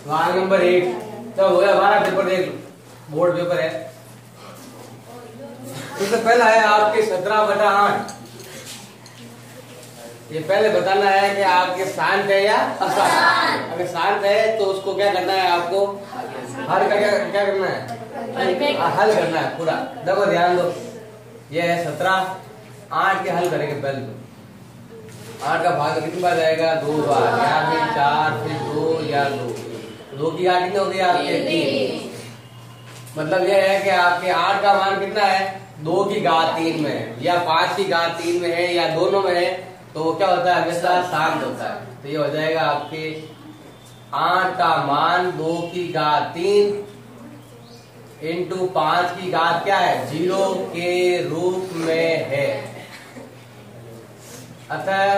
सवाल नंबर 1 तो हो गया हमारा पेपर, देख लो बोर्ड पेपर है। तो पहला है आपके 17/8। ये पहले बताना है कि आपके शांत है या अशांत। अगर शांत है तो उसको क्या करना है, आपको हल का क्या करना है, हल करना है पूरा। देखो ध्यान दो, ये है 17, 8 के हल करेंगे पहले तो। 8 का भाग कितनी बार जाएगा, 2 बार, या फिर 4, फिर 2 या 2 की घात कितनी हो गई आपके 3। मतलब यह है कि आपके 8 का मान कितना है, 2 की घात 3 में है, या 5 की घात 3 में है, या दोनों में है, तो क्या होता है, हमेशा शांत होता है। तो ये हो जाएगा आपके 8 का मान 2 की घात 3 इंटू 5 की घात क्या है, 0 के रूप में है। अतः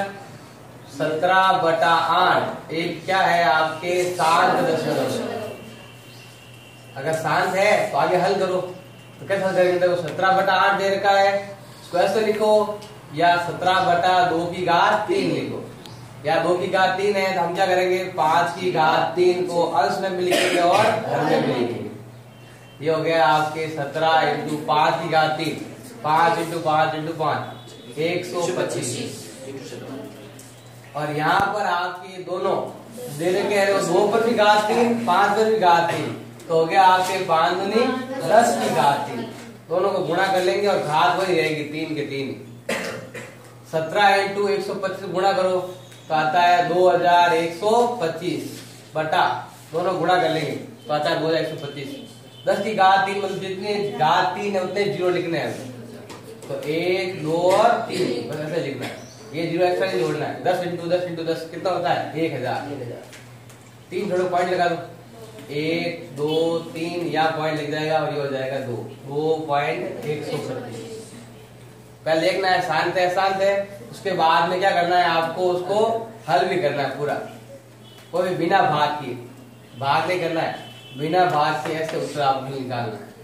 17/8 एक क्या है आपके शांत दशमलव। अगर शांत है तो आगे हल करो, तो कैसे हल करेंगे, देखो 17/8 दे रखा है, इसको ऐसे लिखो, या 17/2 की घात 3 लिखो, या 2 की घात 3 है तो हम क्या करेंगे, 5 की घात 3 को अंश में भी लिखेंगे और हर में भी लिखेंगे। ये हो गया आपके 17 इंटू 5 की घात 3, 5 इंटू 5 इंटू 5 125। और यहाँ पर आपके दोनों दे रखे हैं, 2 पर भी घात 3, 5 पर भी घात 3, तो हो गया आपके 5 दूनी 10 की घात 3। दोनों को गुणा कर लेंगे और घात वही रहेगी 3 के 3। 17 इंटू 125 गुणा करो तो आता है 2125 बटा, दोनों गुणा कर लेंगे तो आता है 2125। 10 की घात 3 मतलब जितने घात 3 है उतने 0 लिखने हैं, तो 1, 2 और 3 बस ऐसे लिखना है, ये 0 एक्स्ट्रा नहीं जोड़ना है। 10 इंटू 10 इंटू 10 कितना होता है, 1000। 3 छोड़ो, पॉइंट लगा दो, 1, 2, 3, या पॉइंट लिख जाएगा और ये हो जाएगा 2.125। पहले देखना है शांत है, शांत है, उसके बाद में क्या करना है आपको, उसको हल भी करना है पूरा, कोई भी बिना भाग की, भाग नहीं करना है, बिना भाग के ऐसे उत्तर आपको निकालना है।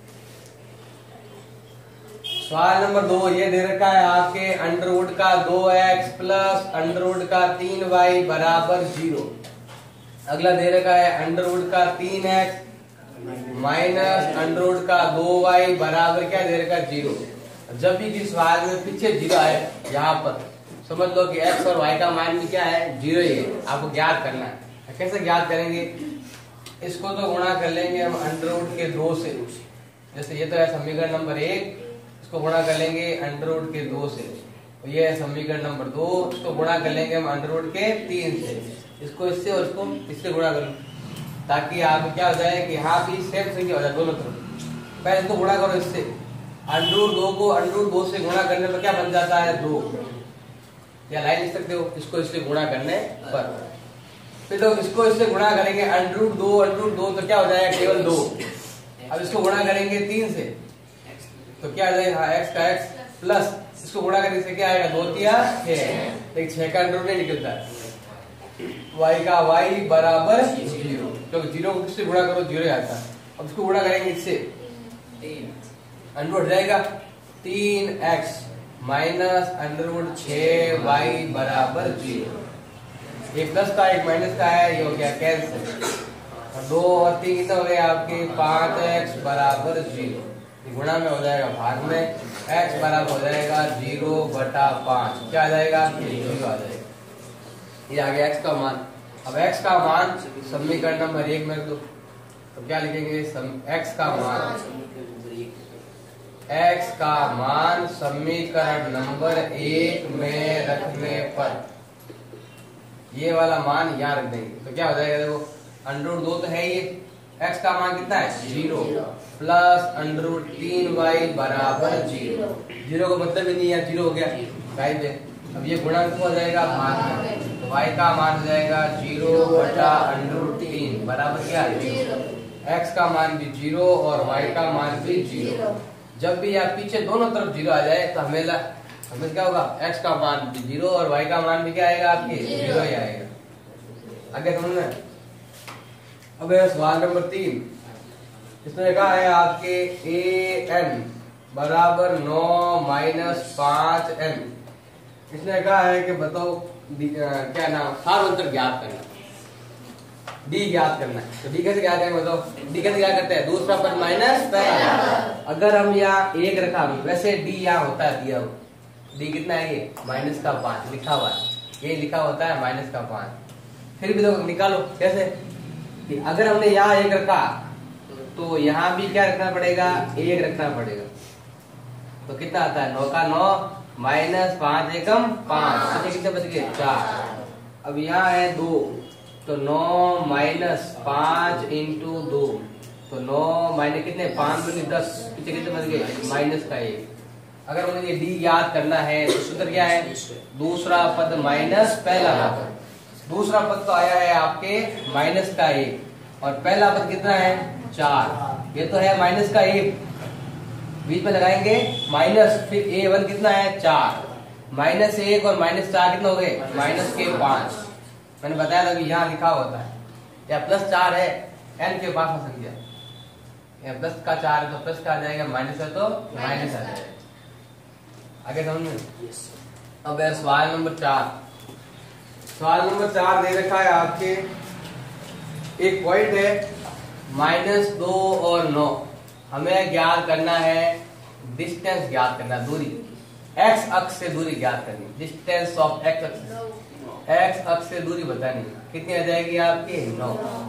सवाल नंबर 2 ये दे रखा है आपके अंडरवुड का 2x प्लस अंडरवुड का 3y बराबर 0। अगला दे रखा है अंडरवुड का 3x माइनस अंडरवुड का 2y बराबर क्या दे रखा है, 0। जब भी किस सवाल में पीछे 0 आए, यहाँ पर समझ लो कि x और y का मान भी क्या है, 0 ही है, आपको ज्ञात करना है। कैसे ज्ञात करेंगे, इसको तो गुणा कर लेंगे हम अंडरवुड के 2 से, जैसे ये तो है समीकरण नंबर 1, इसको गुणा कर लेंगे अंडरवुड के 2 से, ये है समीकरण नंबर 2, इसको गुणा कर लेंगे हम अंडरवुड के 3 से, इसको इससे और इसको इससे गुणा कर लो, ताकि आप क्या हो जाए कि यहाँ भी सेम संख्या हो जाए दोनों तरफ। पहले इसको गुणा करो इससे, अंडरवुड 2 को अंडरवुड 2 से गुणा करने पर क्या बन जाता है, 2, या लाइन लिख सकते हो, इसको इससे गुणा करने पर। फिर तो इसको इससे गुणा करेंगे अंडरवुड 2 तो क्या हो जाएगा, केवल 2। अब इसको गुणा करेंगे 3 से तो क्या आ जाएगा, x का x प्लस इसको गुणा करने से क्या आएगा, 2 तिया 6, लेकिन 6 का अंडरवुड नहीं निकलता है, y का y बराबर 0, क्योंकि 0 को किससे गुणा करो, 0 आता है। अब इसको गुणा करेंगे इससे, अंडरवुड जाएगा 3x माइनस अंडरवुड 6y बराबर 0। एक प्लस का एक माइनस का है, ये हो गया कैंसिल, 2 और 3 कितना हो गया आपके, 5x बराबर 0, गुणा में हो जाएगा भाग में, x बराबर हो जाएगा 0/5, क्या आ जाएगा, 0 आ जाएगा। ये आ गया x का मान। अब x का मान समीकरण नंबर 1 में रख दो, तो क्या लिखेंगे, x का मान समीकरण नंबर 1 में रखने पर ये वाला मान यहाँ रख देंगे, तो क्या हो जाएगा, देखो अंडरवुड 2 तो है ही, x का मान कितना है, 0 प्लस अंडरवुड 3y बराबर 0। 0 का मतलब ही नहीं है, 0 हो गया गाइस। अब ये गुणा हो जाएगा भाग में, तो y का मान हो जाएगा 0/√3 बराबर क्या, 0। x का मान भी 0 और y का मान भी 0। जब भी आप पीछे दोनों तरफ 0 आ जाए तो हमेशा क्या होगा, x का मान भी 0 और y का मान भी क्या आएगा, आपके 0 ही आएगा। आगे समझ में। अब सवाल नंबर 3, इसमें कहा है आपके an बराबर 9 माइनस 5n। इसने कहा है कि बताओ क्या नाम, सार्वंतर ज्ञात करना। डी ज्ञात करना है। तो डी कैसे ज्ञात करेंगे बताओ? डी कैसे क्या करते हैं? दूसरा पद माइनस पहला। अगर हम यहाँ एक रखा, वैसे डी यहाँ होता है दिया हुआ, डी कितना है ये -5 लिखा हुआ है, ये लिखा होता है -5। फिर भी देखो निकालो कैसे कि अगर हमने यहाँ एक रखा तो यहाँ भी क्या रखना पड़ेगा? एक रखना पड़ेगा। तो कितना आता है? 9 का 9 -5 एकम 5, कितने बच गए? 4। अब यहाँ है 2, तो 9 -5 इंटू 2, तो 9 माइनस कितने? 5 दूनी 10, पीछे कितने बच गए? माइनस का 1। अगर मुझे ये डी याद करना है तो सूत्र क्या है? दूसरा पद माइनस पहला पद। दूसरा पद तो आया है आपके माइनस का 1 और पहला पद कितना है? 4। ये तो है माइनस का 1, बीच में लगाएंगे माइनस, फिर a1 कितना है? 4। -1 और -4 कितना हो गए? -5। मैंने बताया था कि यहाँ लिखा होता है या +4 है n के पास में संख्या, या प्लस का 4 है तो प्लस का आ जाएगा, माइनस है तो माइनस आ जाएगा। आगे समझ में? अब है सवाल नंबर 4। सवाल नंबर 4 दे रखा है आपके, एक पॉइंट है -2 और 9। हमें ज्ञात करना है डिस्टेंस, ज्ञात करना दूरी, x अक्ष से दूरी ज्ञात करनी, डिस्टेंस ऑफ x अक्ष। x अक्ष से दूरी बतानी, कितनी आ जाएगी आपकी? 9।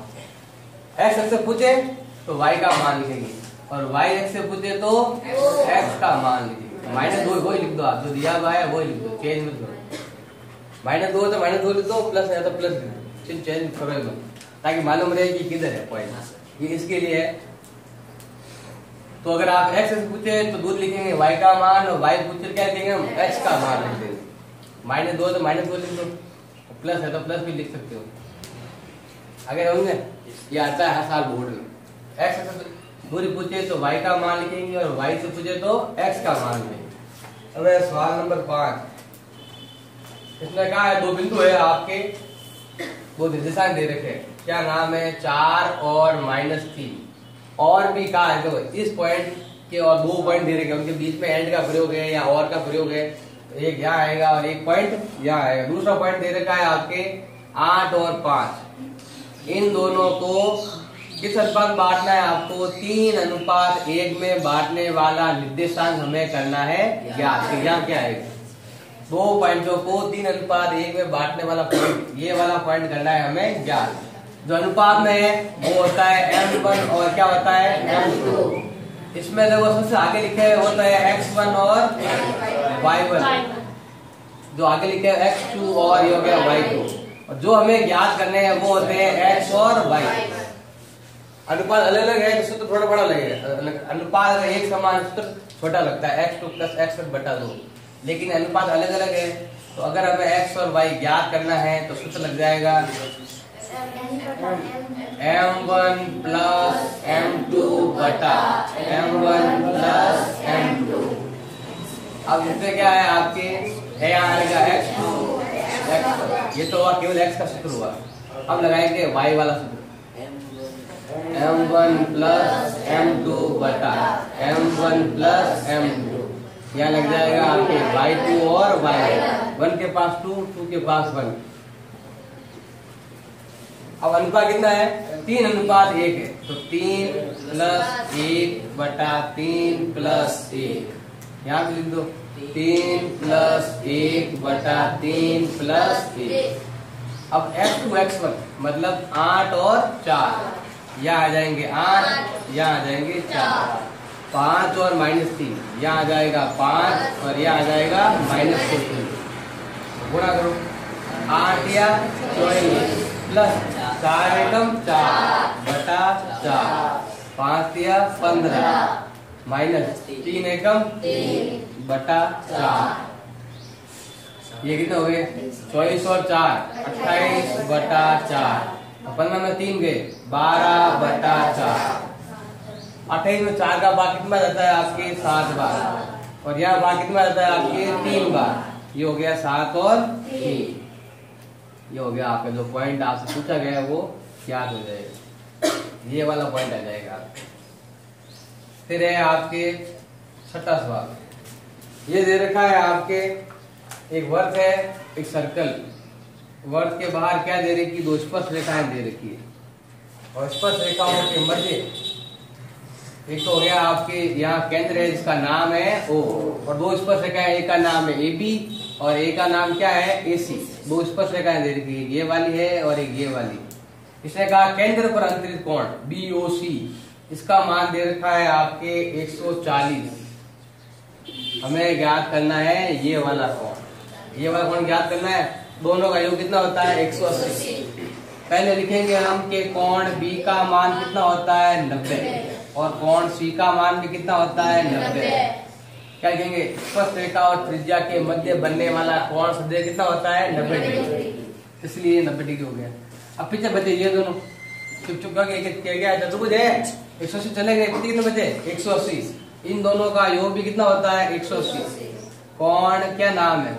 x अक्ष से पूछे तो y का मान लिखेंगे और y अक्ष से पूछे तो x का मान लिखेंगे। -2 वही लिख दो आप, जो दिया हुआ है वही लिख दो, चेंज मत करो। -2 तो -2 लिख दो, प्लस है तो प्लस लिख दो, चेंज करो मत, ताकि मालूम रहे कि किधर है पॉइंट। ये इसके लिए है। तो अगर आप x से पूछे तो दूर लिखेंगे y का मान, और y पूछे क्या लिखेंगे हम? x का मान लिख देंगे। -2 तो -2 लिख दो, प्लस है तो प्लस भी लिख सकते हो। आगे होंगे, ये आता है हर साल बोर्ड में। x से दूरी पूछे तो y का मान लिखेंगे और y से पूछे तो x का मान लिखेंगे। अब सवाल नंबर 5, इसमें कहा है 2 बिंदु है आपके, 2 निर्देशांक दे रखे, क्या नाम है? 4 और -3। और भी कहा है तो इस पॉइंट के और 2 पॉइंट दे रखे, उनके बीच में एंड का प्रयोग है या और का प्रयोग है, तो एक यहाँ आएगा और एक पॉइंट यहाँ आएगा। दूसरा पॉइंट दे रखा है आपके 8 और 5। इन दोनों को किस अनुपात में बांटना है? आपको 3:1 में बांटने वाला निर्देशांक हमें करना है ज्ञात। यहाँ क्या आएगा? 2 पॉइंटों को 3:1 में बांटने वाला पॉइंट, ये वाला पॉइंट करना है हमें ज्ञात। जो अनुपात में है वो होता है m1 और क्या होता है? m2। इसमें देखो सबसे आगे लिखे होता है x1 और y1, जो आगे लिखे है x2 और ये हो गया y2, और जो हमें ज्ञात करने हैं वो होते हैं x और y। अनुपात अलग अलग है तो सूत्र थोड़ा बड़ा लगेगा, अनुपात अगर एक समान सूत्र छोटा लगता है, x2 + x1 बटा 2, लेकिन अनुपात अलग अलग है। तो अगर हमें x और y ज्ञात करना है तो सूत्र लग जाएगा m1 + m2 बटा m1 + m2। अब इसमें क्या है आपके? यहाँ आएगा x2 x, ये तो हुआ केवल x का सूत्र हुआ। अब लगाएंगे y वाला सूत्र, m1 + m2 बटा m1 + m2। यहाँ लग जाएगा आपके y2 और y1, 1 के पास 2, 2 के पास 1। अब अनुपात कितना है? 3:1 है, तो 3 + 1 बटा 3 + 1, यहाँ पे लिख दो 3 + 1 बटा 3 + 1। अब x2 x1 मतलब 8 और 4, यहाँ आ जाएंगे 8, यहाँ आ जाएंगे 4, 5 और -3, यहाँ आ जाएगा 5 और यहाँ आ जाएगा -14। गुणा करो 8 या 24 प्लस 4 एकम 4 बटा 4, 5 या 15 माइनस 3 एकम 3 बटा 4। ये कितने हो गए? 24 और 4 28 बटा 4, 15 में 3 गए 12 बटा 4। 28 में 4 का भाग कितना जाता है आपके? 7 बार, और यहाँ भाग कितना जाता है आपके? 3 बार। ये हो गया 7 और 3। ये हो गया आपका जो पॉइंट आपसे पूछा गया है वो याद हो जाएगा, ये वाला पॉइंट आ जाएगा। फिर है आपके 6ठा सवाल, ये दे रखा है आपके, एक वर्ग है, एक सर्कल, वर्ग के बाहर क्या दे रखी? 2 स्पर्श रेखाएं दे रखी है। और स्पर्श रेखाओं के मध्य एक तो हो गया आपके यहाँ केंद्र है जिसका नाम है O, और दो स्पर्श रेखाएं, एक का नाम है AB और एक का नाम क्या है AC। दो स्पर्श रेखाएं दे रखी है, ये वाली है और एक ये वाली। इसने कहा केंद्र पर अंतरित कोण BOC, इसका मान दे रखा है आपके 140। हमें ज्ञात करना है ये वाला कोण, ये वाला कोण ज्ञात करना है। दोनों का योग कितना होता है 180। पहले लिखेंगे हम कि कोण B का मान कितना होता है 90 और कोण C का मान भी कितना होता है 90। क्या लिखेंगे, स्पर्श रेखा और त्रिज्या के मध्य बनने वाला कोण सदैव कितना होता है 90 डिग्री, इसलिए 90 डिग्री हो गया। अब पीछे बचे ये दोनों, चुप चुप करके क्या गया चतुर्भुज है 180 चले गए, कितने बचे 180। इन दोनों का योग भी कितना होता है 180। कोण क्या नाम है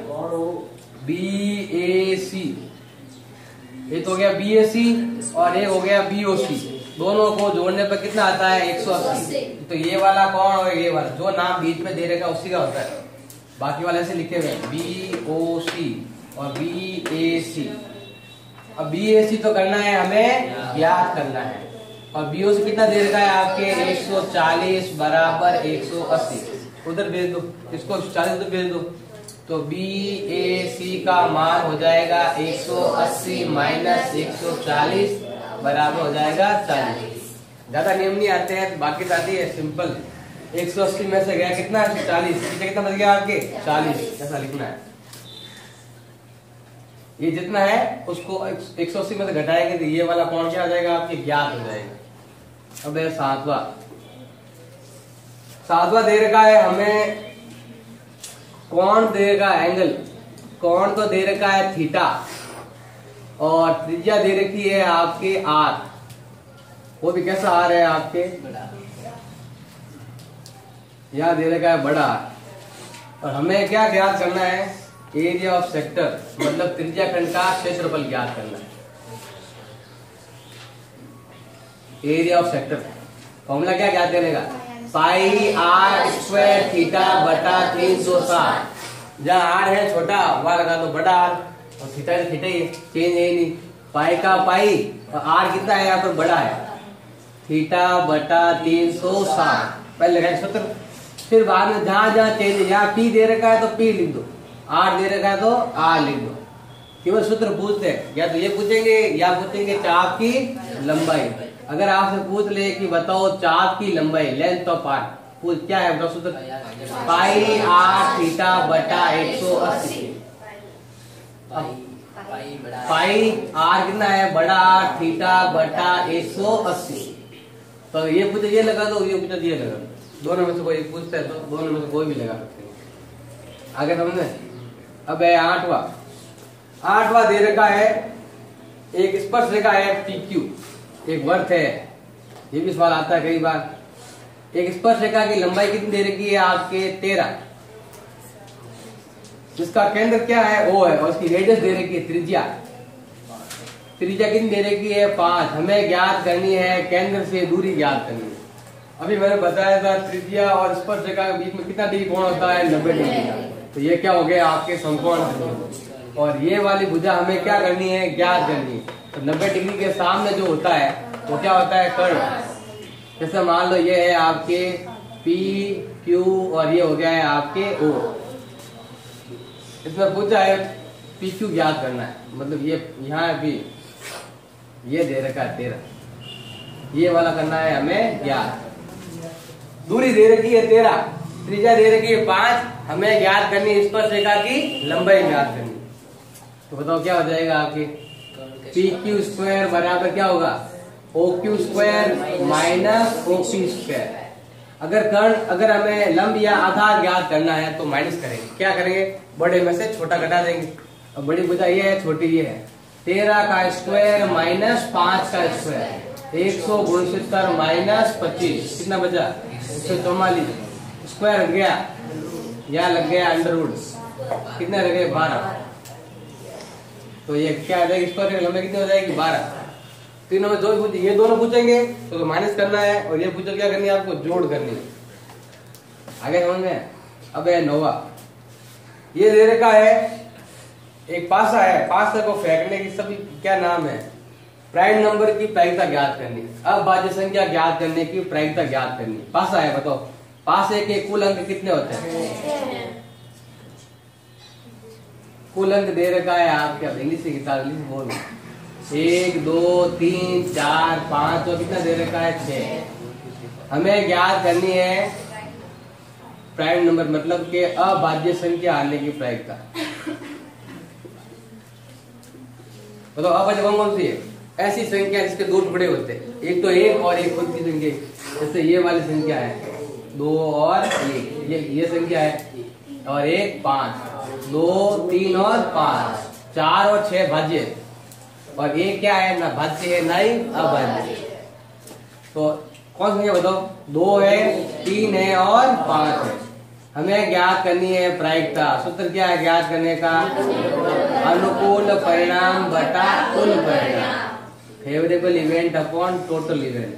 BAC, एक हो गया BAC और एक हो गया BOC। दोनों को जोड़ने पर कितना आता है 180। तो ये वाला कोण और ये वाला, जो नाम बीच में दे रखा उसी का होता है। बाकी वाले ऐसे लिखे हुए BOC और BAC। अब BAC तो करना है हमें, ज्ञात करना है। और BOC कितना दे रखा है आपके 140 बराबर 180। उधर भेज दो इसको, 40 उधर भेज दो। तो BAC का मान हो जाएगा 180 माइनस 140 बराबर हो जाएगा 40। ज्यादा नियम नहीं आते हैं, बाकी आती है सिंपल। 180 में से गया कितना 40, पीछे कितना बच गया आपके 40, ऐसा लिखना है। ये जितना है उसको 180 में से घटाएंगे तो ये वाला कोण क्या आ जाएगा आपके ज्ञात हो जाएगा। अब है सातवां दे रखा है हमें कोण दे रखा है एंगल, कोण तो दे रखा है थीटा और त्रिज्या दे रखी है आपके R। वो भी कैसा R है आपके, यहां दे रखा है बड़ा R। और हमें क्या ज्ञात करना है, एरिया ऑफ सेक्टर, मतलब त्रिज्या खंड का क्षेत्रफल ज्ञात करना है। एरिया ऑफ सेक्टर फॉर्मूला क्या ज्ञात करेगा, पाई R स्क्वायर थीटा बटा 360। जहाँ R है छोटा वहां लगा दो बड़ा R, और थीटा है थीटा ही है, चेंज है ही नहीं। पाई का पाई और R कितना है यहाँ पर बड़ा है, थीटा बटा 360 पहले लगाए सूत्र। फिर बाद में जहां जहां चेंज है, यहाँ P दे रखा है तो P लिख दो, R दे रखा है तो R लिख दो। केवल सूत्र पूछते हैं, या तो ये पूछेंगे या पूछेंगे चाप की लंबाई। अगर आपसे पूछ ले कि बताओ चाप की लंबाई, लेंथ ऑफ आर्क, पूछ क्या है बताओ सूत्र, पाई R थीटा बटा 180। पाई R कितना है बड़ा R थीटा बटा 180। तो ये पूछे ये लगा दो, ये पूछे ये लगा दो, दोनों में से कोई पूछता है तो दोनों में से कोई भी लगा सकते हैं। आगे समझे। अब है आठवां दे रखा है एक स्पर्श रेखा है PQ, एक वर्त है, ये भी सवाल आता है कई बार। एक स्पर्श रेखा की लंबाई कितनी दे रखी है आपके 13, जिसका केंद्र क्या है O है, और उसकी रेडियस दे रखी है त्रिज्या। त्रिज्या कितनी दे रखी है 5। हमें ज्ञात करनी है केंद्र से दूरी ज्ञात करनी है। अभी मैंने बताया था त्रिज्या और स्पर्श रेखा के बीच में कितना डिग्री कोण होता है 90 डिग्री। तो ये क्या हो गया आपके समकोण, और ये वाली भुजा हमें क्या करनी है ज्ञात करनी है। तो 90 डिग्री के सामने जो होता है वो क्या होता है कर्ण। जैसे मान लो ये है आपके P Q और ये हो गया है आपके O। इसमें पूछा है PQ ज्ञात करना है, मतलब ये यहाँ भी ये दे रखा है 13, ये वाला करना है हमें ज्ञात। दूरी दे रखी है 13, त्रिज्या दे रखी है 5, हमें ज्ञात करनी है स्पर्श रेखा की लंबाई ज्ञात करनी। तो बताओ क्या हो जाएगा आपके PQ स्क्वायर बराबर क्या होगा OQ square minus OP square. अगर हमें लंब या आधार ज्ञात करना है तो माइनस करेंगे, क्या करेंगे बड़े में से छोटा घटा देंगे। और बड़ी भुजा ये है, छोटी ये है। 13 का स्क्वायर माइनस 5 का स्क्वायर 169 माइनस 25 कितना बचा 144। स्क्वायर हट गया, यहाँ लग गया अंडर रूट, कितने लग गए 12। तो ये क्या आ जाएगी स्क्वायर लंबाई कितनी हो जाएगी 12। तीनों में दो पूछे, ये दोनों पूछेंगे तो माइनस करना है, और ये पूछो क्या करनी है आपको जोड़ करनी है। आगे समझ में। अब है 9वां, ये दे रखा है एक पासा है, पासे को फेंकने की सभी क्या नाम है प्राइम नंबर की प्रायिकता ज्ञात करनी, अब भाज्य संख्या ज्ञात करने की प्रायिकता ज्ञात करनी। पासा है, बताओ पासे के कुल अंक कितने होते हैं? कुल अंक दे रखा है आपके, इंग्लिश से किताब बोल 1 2 3 4 5 और कितना दे रखा है 6। हमें ज्ञात करनी है प्राइम नंबर मतलब के अभाज्य संख्या आने की प्रायिकता। बताओ अभाज्य कौन सी है? ऐसी संख्या जिसके दो टुकड़े होते हैं, एक तो 1 और एक खुद की संख्या। जैसे ये वाली संख्या है 2 और 1, ये संख्या है, और 1 5, 2 3 और 5, 4 और 6 भाज्य, और 1 क्या है? ना भाज्य है ना ही अभाज्य। तो कौन संख्या बताओ? 2 है, 3 है और 5 है। हमें ज्ञात करनी है प्रायिकता। सूत्र क्या है ज्ञात करने का? अनुकूल परिणाम बटा कुल परिणाम, favourable event upon total event.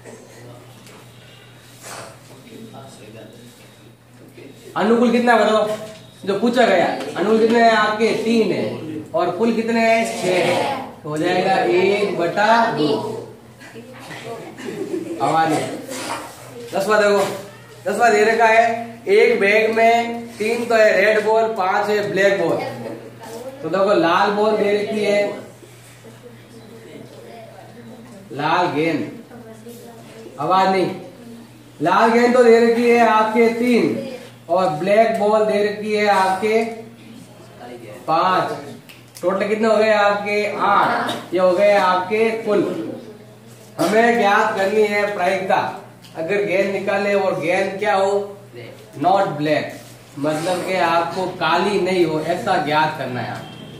अनुकूल कितना बताओ? जो पूछा गया अनुकूल कितने हैं आपके? 3 है, और कुल कितने हैं? 6 है। तो हो जाएगा 1/2। आवाज 10वां देखो, 10वां दे रखा है एक बैग में 3 तो है रेड बॉल, 5 है ब्लैक बॉल। तो देखो लाल बॉल दे रखी है, लाल गेंद, आवाज नहीं, लाल गेंद तो दे रखी है आपके 3, और ब्लैक बॉल दे रखी है आपके 5। टोटल कितने हो गए आपके? 8। ये हो गए आपके कुल। हमें ज्ञात करनी है प्रायिकता। अगर गेंद निकाले और गेंद क्या हो? नॉट ब्लैक, मतलब कि आपको काली नहीं हो, ऐसा ज्ञात करना है।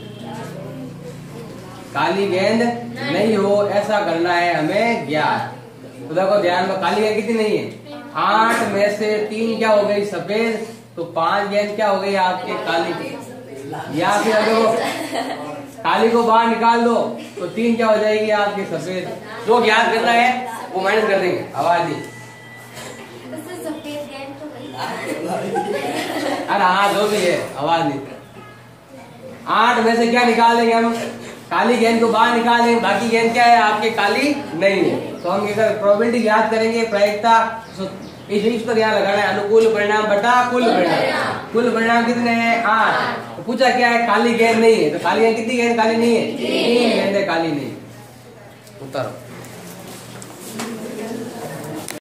काली गेंद नहीं हो ऐसा करना है हमें ज्ञात। तो देखो ध्यान में, काली गेंद कितनी नहीं है? 8 में से 3 क्या हो गई? सफेद। तो 5 गेंद क्या हो गई आपके? काली। या फिर अगर काली को बाहर निकाल दो तो 3 क्या हो जाएगी आपकी? सफेद। जो ज्ञात करना है वो माइनस कर देंगे। आवाज नहीं, अरे हाँ जो भी है, आवाज नहीं। 8 में से क्या निकाल देंगे हम? काली गेंद को बाहर निकाल देंगे, बाकी गेंद क्या है आपके? काली नहीं है। तो हम प्रोबेबिलिटी याद करेंगे प्रायिकता, इस चीज पर ध्यान लगाना है। अनुकूल परिणाम बटा कुल परिणाम। कुल परिणाम कितने हैं? 8। तो पूछा क्या है? काली गेंद नहीं है। तो काली गेंद कितनी गेंद काली नहीं है? 3 गेंदें काली नहीं। उत्तर